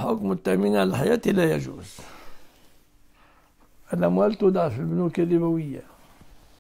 حكم التأمين على الحياة لا يجوز. الأموال تودع في البنوك الربوية.